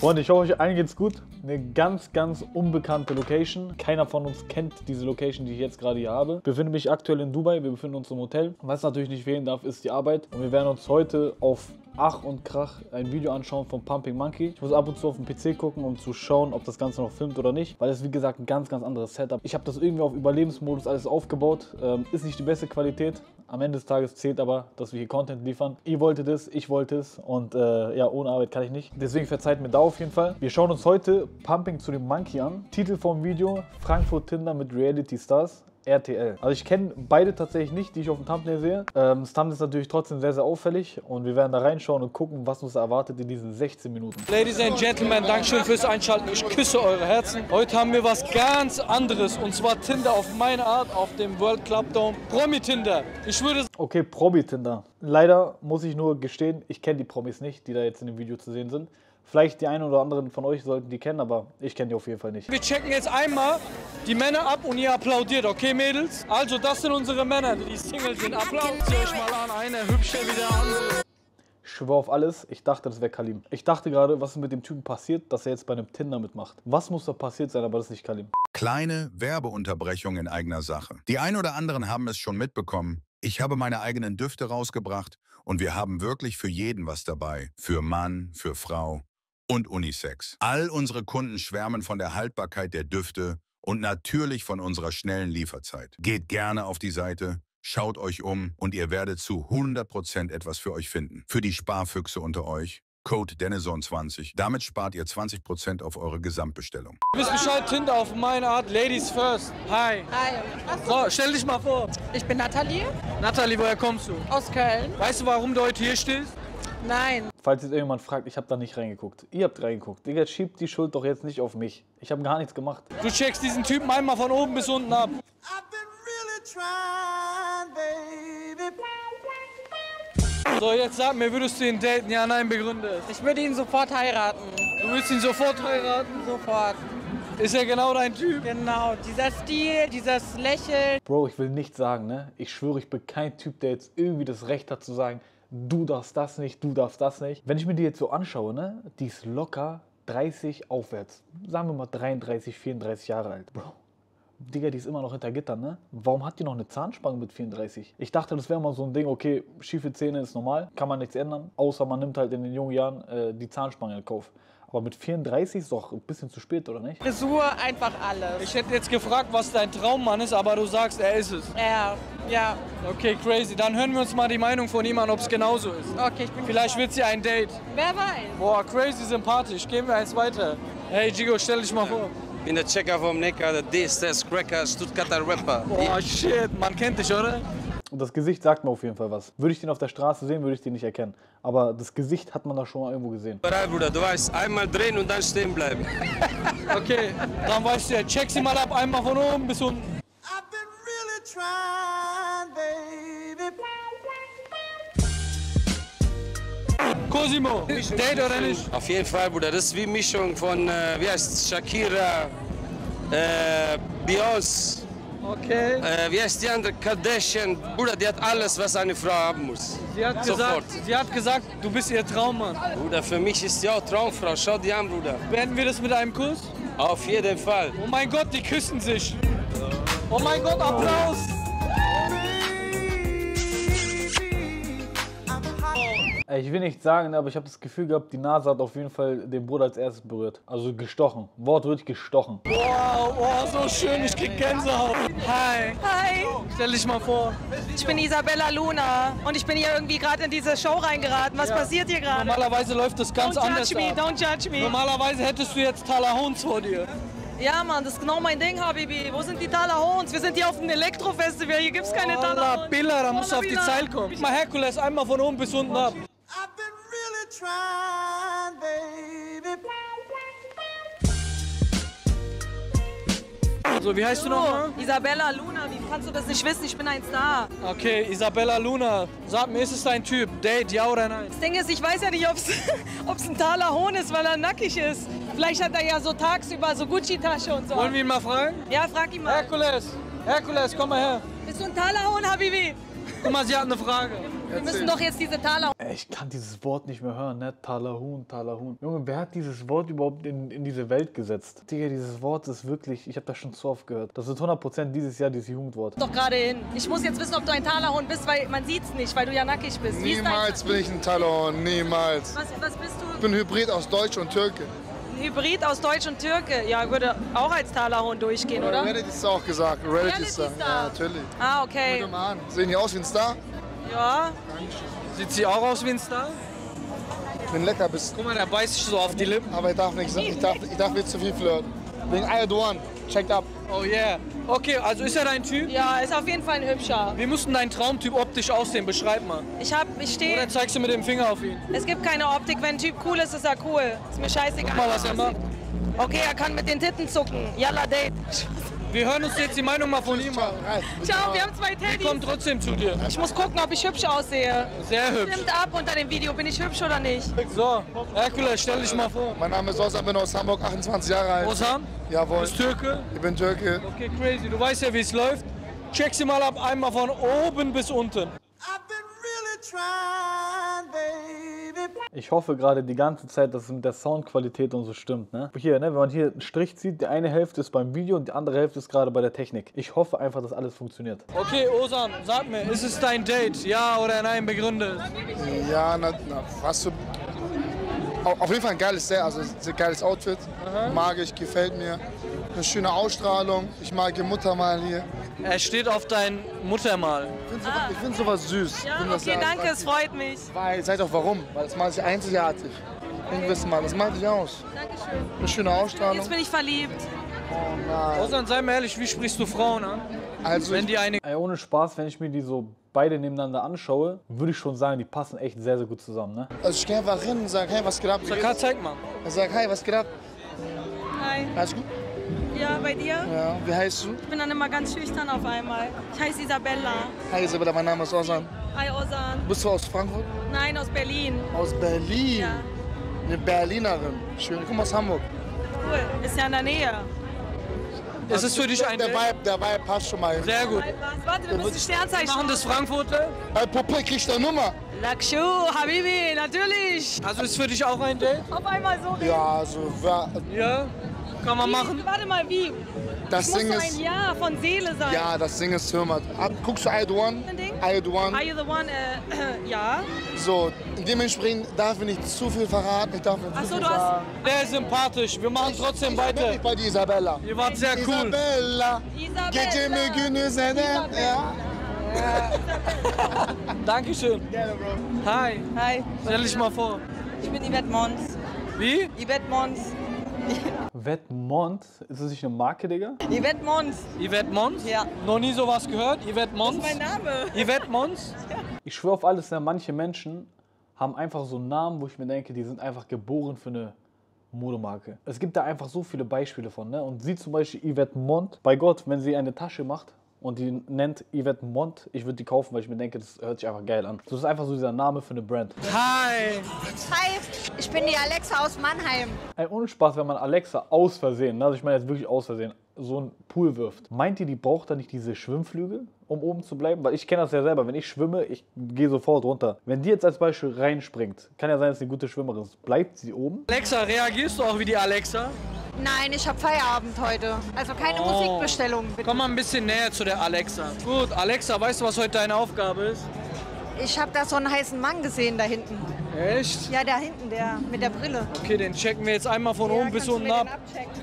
Freunde, ich hoffe, euch allen geht's gut. Eine ganz, ganz unbekannte Location. Keiner von uns kennt diese Location, die ich jetzt gerade hier habe. Ich befinde mich aktuell in Dubai. Wir befinden uns im Hotel. Was natürlich nicht fehlen darf, ist die Arbeit. Und wir werden uns heute auf Ach und Krach ein Video anschauen von Pumping Monkey. Ich muss ab und zu auf den PC gucken, um zu schauen, ob das Ganze noch filmt oder nicht. Weil es, wie gesagt, ein ganz, ganz anderes Setup. Ich habe das irgendwie auf Überlebensmodus alles aufgebaut. Ist nicht die beste Qualität. Am Ende des Tages zählt aber, dass wir hier Content liefern. Ihr wolltet es, ich wollte es. Und ja, ohne Arbeit kann ich nicht. Deswegen verzeiht mir da auf jeden Fall. Wir schauen uns heute Pumping to the Monkey an. Titel vom Video: Frankfurt Tinder mit Reality Stars. RTL. Also ich kenne beide tatsächlich nicht, die ich auf dem Thumbnail sehe. Das Thumbnail ist natürlich trotzdem sehr, sehr auffällig und wir werden da reinschauen und gucken, was uns erwartet in diesen 16 Minuten. Ladies and Gentlemen, Dankeschön fürs Einschalten. Ich küsse eure Herzen. Heute haben wir was ganz anderes und zwar Tinder auf meine Art auf dem World Club Dome. Promi-Tinder. Ich würde... Okay, Promi-Tinder. Leider muss ich nur gestehen, ich kenne die Promis nicht, die da jetzt in dem Video zu sehen sind. Vielleicht die einen oder anderen von euch sollten die kennen, aber ich kenne die auf jeden Fall nicht. Wir checken jetzt einmal die Männer ab und ihr applaudiert, okay Mädels? Also das sind unsere Männer, die Single sind. Applaudiert euch mal an, eine hübsche wie der andere. Ich schwöre auf alles, ich dachte, das wäre Kalim. Ich dachte gerade, was ist mit dem Typen passiert, dass er jetzt bei einem Tinder mitmacht. Was muss da passiert sein, aber das ist nicht Kalim. Kleine Werbeunterbrechung in eigener Sache. Die ein oder anderen haben es schon mitbekommen. Ich habe meine eigenen Düfte rausgebracht und wir haben wirklich für jeden was dabei. Für Mann, für Frau und Unisex. All unsere Kunden schwärmen von der Haltbarkeit der Düfte und natürlich von unserer schnellen Lieferzeit. Geht gerne auf die Seite, schaut euch um und ihr werdet zu 100% etwas für euch finden. Für die Sparfüchse unter euch, Code Denison20. Damit spart ihr 20% auf eure Gesamtbestellung. Du bist Bescheid, Tinder auf meine Art, Ladies first. Hi. Hi. So, stell dich mal vor. Ich bin Nathalie Nathalie, woher kommst du? aus Köln. Weißt du, warum du heute hier stehst? Nein. Falls jetzt irgendjemand fragt, ich habe da nicht reingeguckt. Ihr habt reingeguckt. Digga, schiebt die Schuld doch jetzt nicht auf mich. Ich habe gar nichts gemacht. Du checkst diesen Typen einmal von oben bis unten ab. So, jetzt sag mir, würdest du ihn daten? Ja, nein, begründe es. Ich würde ihn sofort heiraten. Du willst ihn sofort heiraten? Sofort. Ist er genau dein Typ? Genau. Dieser Stil, dieses Lächeln. Bro, ich will nichts sagen, ne? Ich schwöre, ich bin kein Typ, der jetzt irgendwie das Recht hat zu sagen, du darfst das nicht, du darfst das nicht. Wenn ich mir die jetzt so anschaue, ne? Die ist locker 30 aufwärts. Sagen wir mal 33, 34 Jahre alt. Bro, Digga, die ist immer noch hinter Gittern, ne? Warum hat die noch eine Zahnspange mit 34? Ich dachte, das wäre mal so ein Ding, okay, schiefe Zähne ist normal, kann man nichts ändern, außer man nimmt halt in den jungen Jahren die Zahnspange in Kauf. Aber mit 34 ist doch ein bisschen zu spät, oder nicht? Frisur, einfach alles. Ich hätte jetzt gefragt, was dein Traummann ist, aber du sagst, er ist es. Ja. Okay, crazy. Dann hören wir uns mal die Meinung von ihm an, ob es genauso ist. Okay, ich bin Vielleicht wird sie ein Date. Wer weiß. Boah, crazy sympathisch. Gehen wir eins weiter. Hey, Gigo, stell dich mal vor. Ich bin der Checker vom Neckar, der DSS Cracker, Stuttgarter Rapper. Boah, shit. Man kennt dich, oder? Und das Gesicht sagt mir auf jeden Fall was. Würde ich den auf der Straße sehen, würde ich den nicht erkennen. Aber das Gesicht hat man da schon mal irgendwo gesehen. Bereit, Bruder, du weißt, einmal drehen und dann stehen bleiben. Okay, dann weißt du ja, check sie mal ab, einmal von oben bis unten. Cosimo, Date oder nicht? Auf jeden Fall, Bruder, das ist wie Mischung von, wie heißt Shakira, Beyoncé, Okay. wie heißt die andere, Kardashian. Bruder, die hat alles, was eine Frau haben muss. Sofort. Sie hat gesagt, du bist ihr Traummann. Bruder, für mich ist die auch Traumfrau, schau die an, Bruder. Beenden wir das mit einem Kuss? Auf jeden Fall. Oh mein Gott, die küssen sich. Oh mein Gott, Applaus. Ich will nicht sagen, aber ich habe das Gefühl gehabt, die Nase hat auf jeden Fall den Bruder als erstes berührt. Also gestochen. Wortwörtlich gestochen. Wow, wow, so schön, ich krieg Gänsehaut. Hi. Hi. Stell dich mal vor. Ich bin Isabella Luna und ich bin hier irgendwie gerade in diese Show reingeraten. Was passiert hier gerade? Normalerweise läuft das ganz anders Don't judge me, ab. don't judge me. Normalerweise hättest du jetzt Talahons vor dir. Ja, Mann, das ist genau mein Ding, Habibi. Wo sind die Talahons? Wir sind hier auf dem Elektrofestival, hier gibt's keine Wallah, Talahons. Billa, da musst du auf die Zeil kommen. Guck mal, Herkules, einmal von oben bis unten ab. So, wie heißt du nochmal? Isabella Luna, wie kannst du das nicht wissen? Ich bin ein Star. Okay, Isabella Luna. Sag mir, ist es dein Typ? Date, ja oder nein? Das Ding ist, ich weiß ja nicht, ob es ein Talahon ist, weil er nackig ist. Vielleicht hat er ja so tagsüber so Gucci-Tasche und so. Wollen wir ihn mal fragen? Ja, frag ihn mal. Herkules, komm mal her. Bist du ein Talahon, Habibi? Guck mal, sie hat eine Frage. Wir müssen doch jetzt diese Taler... Ey, ich kann dieses Wort nicht mehr hören, ne? Talahun, Talahun. Junge, wer hat dieses Wort überhaupt in diese Welt gesetzt? Digga, dieses Wort ist wirklich, ich habe das schon zu oft gehört. Das wird 100% dieses Jahr dieses Jugendwort. Doch gerade hin. Ich muss jetzt wissen, ob du ein Talahorn bist, weil man sieht's nicht, weil du ja nackig bist. Wie ist Niemals bin ich ein Talahorn, niemals. Was bist du? Ich bin Hybrid aus Deutsch und Türke. Ein Hybrid aus Deutsch und Türke. Ja, würde auch als Talahorn durchgehen, oder? Reddit ist auch gesagt. Reddit ist da. Reality Star. Ja, natürlich. Ah, okay. Guck mal an. Sehen die aus wie ein Star? Ja. Sieht sie auch aus wie ein Star? Ich bin lecker bis. Guck mal, der beißt sich so auf die Lippen. Aber ich darf nichts sagen. Ich darf nicht zu viel flirten. Wegen Aydoğan. Checked up. Oh yeah. Okay, also ist er dein Typ? Ja, ist auf jeden Fall ein hübscher. Wie muss denn dein Traumtyp optisch aussehen? Beschreib mal. Ich Oder stehe. zeigst du mit dem Finger auf ihn? Es gibt keine Optik. Wenn ein Typ cool ist, ist er cool. Ist mir scheißegal. Guck mal, was er macht. Okay, er kann mit den Titten zucken. Yalla, Date. Wir hören uns jetzt die Meinung mal von ihm an. Ciao, wir haben zwei Ich Teddys. komm trotzdem zu dir. Ich muss gucken, ob ich hübsch aussehe. Sehr hübsch. Stimmt ab unter dem Video. Bin ich hübsch oder nicht? So, Herkules, stell dich mal vor. Mein Name ist Ozan, bin aus Hamburg, 28 Jahre alt. Ozan, Jawohl. bist Türke? Ich bin Türke. Okay, crazy. Du weißt ja, wie es läuft. Check sie mal ab, einmal von oben bis unten. Ich hoffe gerade die ganze Zeit, dass es mit der Soundqualität und so stimmt, ne? Hier, ne, wenn man hier einen Strich zieht, die eine Hälfte ist beim Video und die andere Hälfte ist gerade bei der Technik. Ich hoffe einfach, dass alles funktioniert. Okay, Ozan, sag mir, ist es dein Date? Ja oder nein, begründe es. Ja, was für. Auf jeden Fall ein geiles Set, also ein geiles Outfit. Mag ich, gefällt mir. Eine schöne Ausstrahlung. Ich mag ihr Muttermal hier. Er steht auf dein Muttermal. Ich finde sowas süß. Ja, Find das okay, sehr danke, es attraktiv. freut mich. Weil, seid doch warum? Weil das macht sich einzigartig. In gewissem Mal, das macht dich aus. Dankeschön. Eine schöne Ausstrahlung. Jetzt bin ich verliebt. Oh nein. Ozan, sei mal ehrlich, wie sprichst du Frauen an? Also, Wenn die eine... Ey, ohne Spaß, wenn ich mir die so beide nebeneinander anschaue, würde ich schon sagen, die passen echt sehr, sehr gut zusammen, ne? also ich gehe einfach hin und sage, hey, was geht ab? Saka, zeig mal. Ich sage, hey, was geht ab? Hi. Alles gut? Ja, bei dir? Ja. Wie heißt du? Ich bin dann immer ganz schüchtern auf einmal. Ich heiße Isabella. Hi Isabella, mein Name ist Ozan. Hi, Ozan. Bist du aus Frankfurt? Nein, aus Berlin. Aus Berlin? Ja. Eine Berlinerin. Schön. Ich komme aus Hamburg. Cool. Ist ja in der Nähe. Ist es für dich ein Der Date? Vibe passt schon mal. Sehr gut. Warte, wir müssen Sternzeichen Machen das Frankfurter? Hey, Puppe, kriegst du eine Nummer? Lakshu, Habibi, natürlich. Also ist für dich auch ein Date? Auf einmal so reden. Ja, also, Ja. Kann man machen? Warte mal, wie? das Muss Ding so ist. ein Ja von Seele sein. Ja, das Ding ist Hör mal. Guckst du Aydoğan? Ein Ding? Aydoğan. Are you the one? Ja. So, dementsprechend darf ich nicht zu viel verraten. Ich darf nicht Ach zu so, viel du hast- sagen. Der ist sympathisch. Wir machen trotzdem Ich bin weiter. nicht bei dir, Isabella. Ihr wart sehr cool. Isabella. Isabella. Gecemi günü senden. Ja. Dankeschön. Hi. Hi, Stell dich mal vor. ich bin Yvette Mons. Wie? Yvette Mons. Vetmont, ist das nicht eine Marke, Digga? Yvette Mons. Yvette Mons? Ja. Noch nie sowas gehört? Yvette Mons? Mein Name. Yvette Mons? Ich schwöre auf alles, ne, manche Menschen haben einfach so einen Namen, wo ich mir denke, die sind einfach geboren für eine Modemarke. Es gibt da einfach so viele Beispiele von, ne? Und sie zum Beispiel Yvette Mont, bei Gott, wenn sie eine Tasche macht und die nennt Yvette Mont, ich würde die kaufen, weil ich mir denke, das hört sich einfach geil an. Das ist einfach so dieser Name für eine Brand. Hi. Hi, ich bin die Alexa aus Mannheim. Ey, ohne Spaß, wenn man Alexa aus Versehen, also ich meine jetzt wirklich aus Versehen, so einen Pool wirft, meint ihr, die braucht da nicht diese Schwimmflügel, um oben zu bleiben? Weil ich kenne das ja selber, wenn ich schwimme, ich gehe sofort runter. Wenn die jetzt als Beispiel reinspringt, kann ja sein, dass sie eine gute Schwimmerin ist, bleibt sie oben? Alexa, reagierst du auch wie die Alexa? Nein, ich habe Feierabend heute. Also keine Musikbestellung, bitte. Komm mal ein bisschen näher zu der Alexa. Gut, Alexa, weißt du, was heute deine Aufgabe ist? Ich habe da so einen heißen Mann gesehen da hinten. Echt? Ja, da hinten, der mit der Brille. Okay, den checken wir jetzt einmal von Ja, oben bis kannst du unten mir ab. den abchecken?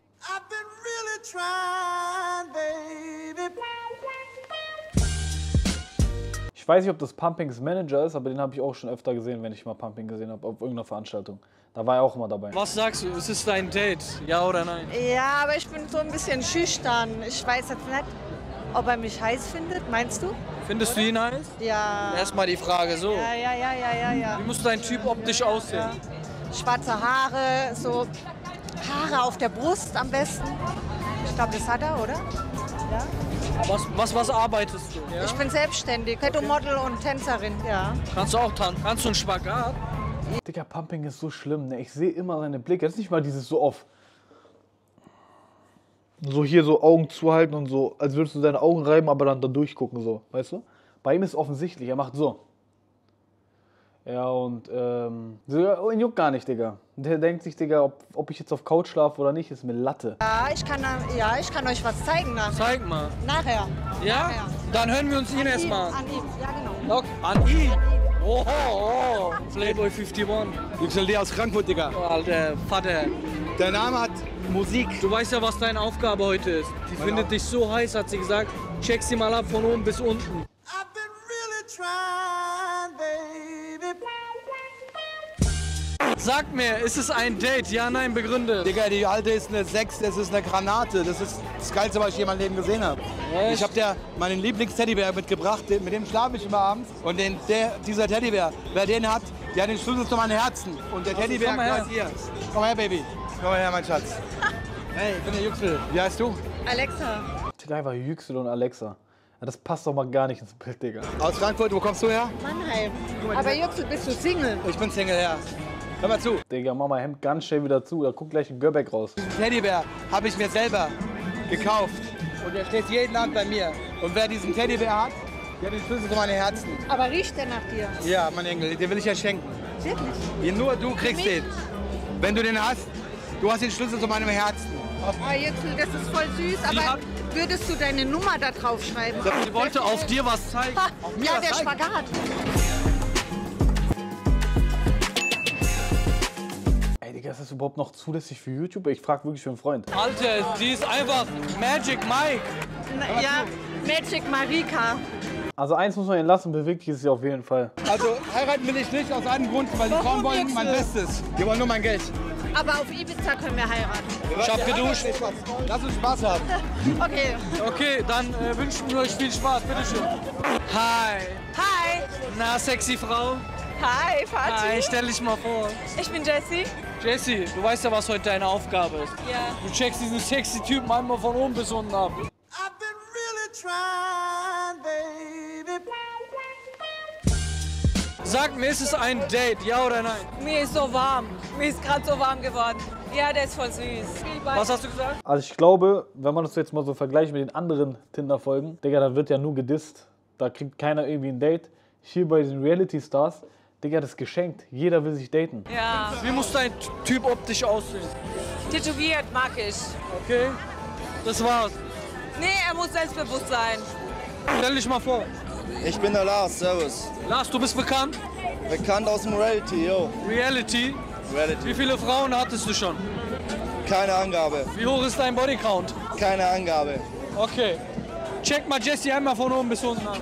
Ich weiß nicht, ob das Pumpings Manager ist, aber den habe ich auch schon öfter gesehen, wenn ich mal Pumping gesehen habe, auf irgendeiner Veranstaltung. Da war er auch immer dabei. Was sagst du? Ist es dein Date? Ja oder nein? Ja, aber ich bin so ein bisschen schüchtern. Ich weiß jetzt nicht, ob er mich heiß findet, meinst du? Findest du ihn heiß? Ja. Erstmal die Frage so. Ja. Wie muss dein Typ optisch aussehen? Schwarze Haare, so Haare auf der Brust am besten. Ich glaube, das hat er, oder? Ja. Was arbeitest du? Ja? Ich bin selbstständig, Tattoo-Model und Tänzerin, ja. Kannst du auch tanzen? Kannst du einen Spagat? Digga, Pumping ist so schlimm, ne? Ich sehe immer seine Blicke. Das ist nicht mal dieses so auf. So hier so Augen zuhalten und so, als würdest du deine Augen reiben, aber dann da durchgucken, so. Weißt du? Bei ihm ist es offensichtlich, er macht so. Ja, und ihn juckt gar nicht, Digga. Der denkt sich, Digga, ob ich jetzt auf Couch schlafe oder nicht, ist mir Latte. Ja, ich kann euch was zeigen nachher. Zeig mal. Nachher. Ja? Nachher. Dann hören wir uns ihn erstmal an. An ihm, ja genau. Okay. An ihn? Oh, Playboy 51. Yüksel aus Frankfurt, Digga. Oh, Alter, Vater. Der Name hat Musik. Du weißt ja, was deine Aufgabe heute ist. Die findet dich so heiß, hat sie gesagt. Check sie mal ab von oben bis unten. Sag mir, ist es ein Date? Ja, nein, begründe. Digga, die alte ist eine 6, das ist eine Granate. Das ist das Geilste, was ich je in meinem Leben gesehen habe. Echt? Ich habe dir meinen Lieblingsteddybär mitgebracht, mit dem schlafe ich immer abends. Und dieser Teddybär, wer den hat, der hat den Schlüssel zu meinem Herzen. Und der Teddybär komm mal her. gehört hier. Komm her, Baby. Komm mal her, mein Schatz. Hey, ich bin der Yüksel. Wie heißt du? Alexa. Steht einfach Yüksel und Alexa. Ja, das passt doch mal gar nicht ins Bild, Digga. Aus Frankfurt, wo kommst du her? Mannheim. Aber Yüksel, bist du Single? Ich bin Single, ja. Hör mal zu. Digga, mach mal Hemd ganz schnell wieder zu. Da guckt gleich ein Göbek raus. Diesen Teddybär habe ich mir selber gekauft. Und der steht jeden Abend bei mir. Und wer diesen Teddybär hat, der hat den Schlüssel zu meinem Herzen. Aber riecht der nach dir? Ja, mein Engel, den will ich ja schenken. Wirklich? Ja, nur du kriegst den. Wenn du den hast, du hast den Schlüssel zu meinem Herzen. Oh, Yüksel, das ist voll süß. Aber würdest du deine Nummer da drauf schreiben? Sie wollte auf dir was zeigen. Ja, der Spagat. Ey, Digga, ist das überhaupt noch zulässig für YouTube? Ich frag wirklich für einen Freund. Alter, die ist einfach Magic Mike. Ja, Magic Marika. Also eins muss man ihn lassen, bewegt ist sie auf jeden Fall. Also heiraten will ich nicht aus einem Grund, weil die Frauen wollen mein Bestes. Die wollen nur mein Geld. Aber auf Ibiza können wir heiraten. Ich hab geduscht. Lass uns Spaß haben. Okay. Okay, dann wünschen wir euch viel Spaß. Bitteschön. Hi. Hi. Na, sexy Frau. Hi, Fatih. Hi, stell dich mal vor. Ich bin Jessie. Jessie, du weißt ja, was heute deine Aufgabe ist. Ja. Du checkst diesen sexy Typen einmal von oben bis unten ab. Sag mir, ist es ein Date, ja oder nein? Mir ist so warm. Mir ist gerade so warm geworden. Ja, der ist voll süß. Was hast du gesagt? Also ich glaube, wenn man das jetzt mal so vergleicht mit den anderen Tinder-Folgen, Digga, da wird ja nur gedisst. Da kriegt keiner irgendwie ein Date. Hier bei den Reality-Stars, Digga, das ist geschenkt. Jeder will sich daten. Ja. Wie muss dein Typ optisch aussehen? Tätowiert mag ich. Okay, das war's. Nee, er muss selbstbewusst sein. Stell dich mal vor. Ich bin der Lars, servus. Lars, du bist bekannt? Bekannt aus dem Reality, yo. Reality? Reality. Wie viele Frauen hattest du schon? Keine Angabe. Wie hoch ist dein Bodycount? Keine Angabe. Okay. Check mal Jessie einmal von oben bis unten an.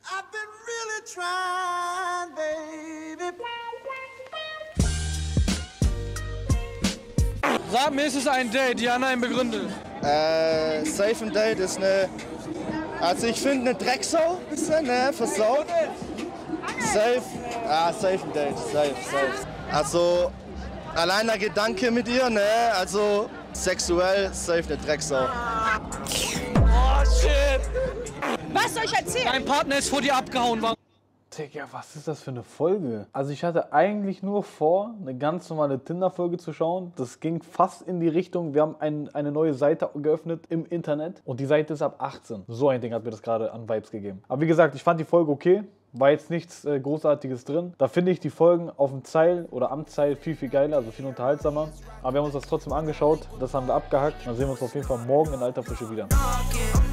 Sag mir, ist es ein Date? Ja, nein, begründe. Safe and Date ist eine... Also ich finde eine Drecksau, bisschen, ne, versaut. Safe, safe and Date, safe. Also allein der Gedanke mit ihr, ne, also sexuell, safe eine Drecksau. Oh, shit. Was soll ich erzählen? Dein Partner ist vor dir abgehauen. Digga, was ist das für eine Folge? Also ich hatte eigentlich nur vor, eine ganz normale Tinder-Folge zu schauen. Das ging fast in die Richtung, wir haben eine neue Seite geöffnet im Internet und die Seite ist ab 18. So ein Ding hat mir das gerade an Vibes gegeben. Aber wie gesagt, ich fand die Folge okay. War jetzt nichts Großartiges drin. Da finde ich die Folgen auf dem Zeil oder am Zeil viel, viel geiler, also viel unterhaltsamer. Aber wir haben uns das trotzdem angeschaut, das haben wir abgehackt. Dann sehen wir uns auf jeden Fall morgen in alter Frische wieder.